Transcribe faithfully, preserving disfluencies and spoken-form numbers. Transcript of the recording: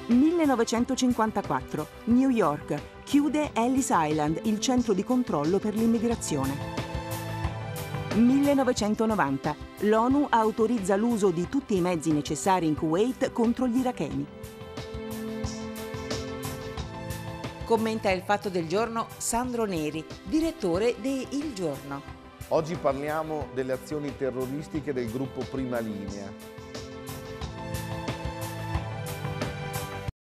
millenovecentocinquantaquattro, New York, chiude Ellis Island, il centro di controllo per l'immigrazione. millenovecentonovanta, l'ONU autorizza l'uso di tutti i mezzi necessari in Kuwait contro gli iracheni. Commenta il fatto del giorno Sandro Neri, direttore di Il Giorno. Oggi parliamo delle azioni terroristiche del gruppo Prima Linea.